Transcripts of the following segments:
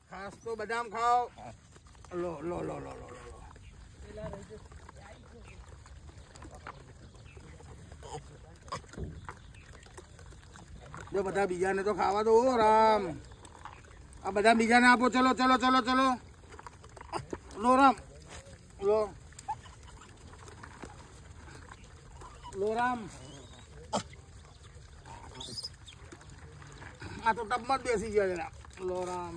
खास तो बादाम खाओ। लो लो लो लो लो लो जो बता बीजा ने तो खावा दो राम। अब बता बीजा ने आपो। चलो चलो चलो चलो लो राम लो लो राम। आ तो टब मत बेसी गया जरा। लो राम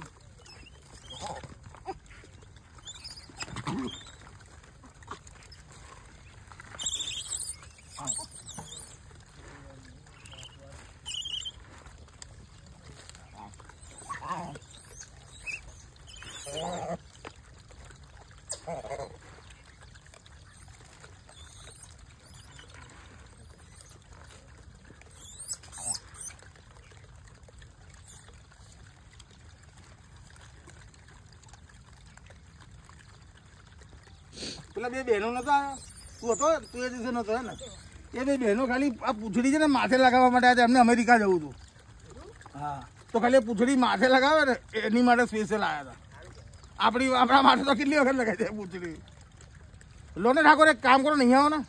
પેલા બે બહેનો નતા તું હતો તું એ દિવસે નતો હે ને એ બે બહેનો ખાલી આ પૂંછડી છે ને માથે લગાવવા માટે આજે અમને અમેરિકા જવું હતું હા તો ખાલી પૂંછડી માથે લગાવે ને એની માટે સ્પેશિયલ આવ્યા હતા આપણા માટે તો કેટલી વખત લગાવી દે પૂંછડી લો ને ઠાકોર એક કામ કરો નહીં આવો ને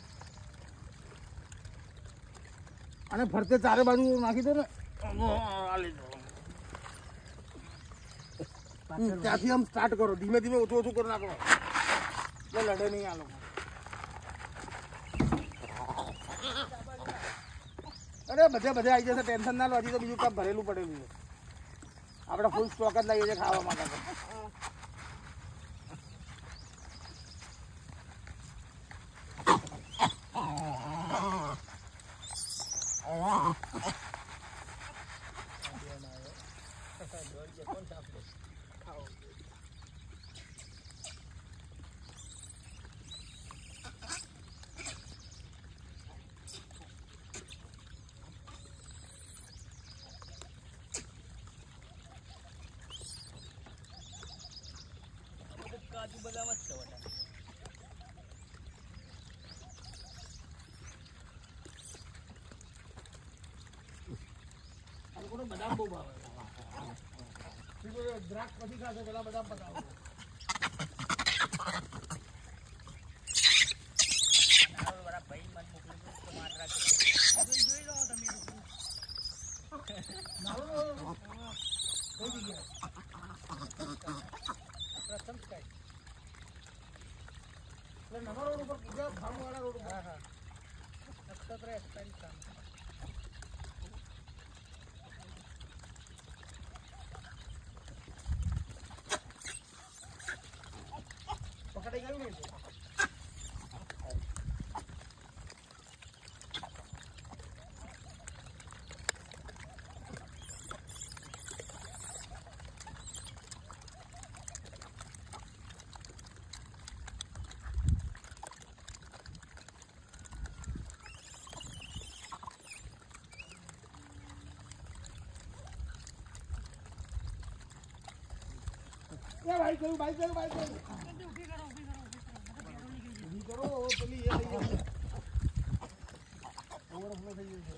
અને ફરતે ચારે બાજુ નાખી દો ને ત્યાંથી આમ સ્ટાર્ટ કરો ધીમે ધીમે ઓછું ઓછું કરી નાખો લડે નહીં આ લોકો અરે બધે બધે આવી જશે ટેન્શન ના લો હજી તો બીજું કામ ભરેલું પડેલું છે આપણે ફૂલ સ્ટોક જ લાવીએ છીએ ખાવા માટે કાજુ બદામ જ છે વધારે બદામ બહુ ભાવે દ્રાક્ષ પછી ખાશે પેલા બદામ પકાવો ભાઈ મન મોકલી તો માત્ર જોઈ લો તમે પ્રથમ કઈ નવા રોડ ઉપર પૂજા ફાર્મ વાળા રોડ ઉપર હા નક્ષત્ર એક્સપેન્ડ કામ પકડાઈ ગયું ને भाई करो भाई करो भाई करो उभी करो પેલી એ લઈ જાય ઓવરફ્લો થઈ ગયું છે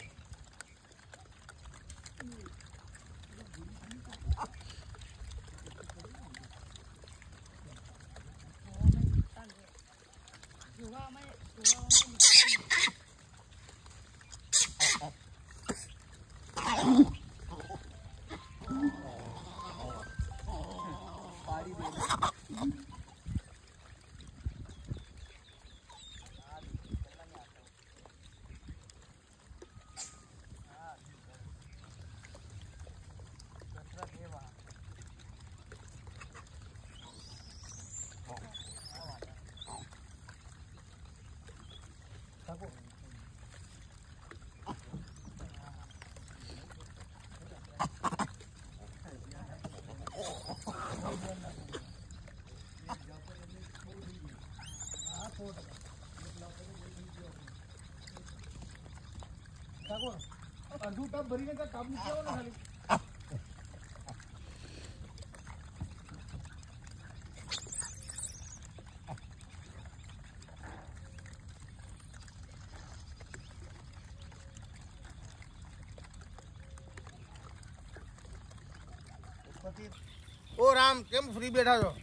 અડધું ટબ ભરીને ટબ મૂકી આવો ને ખાલી પછી ઓ રામ, કેમ ફ્રી બેઠા છો?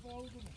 આવું તું ને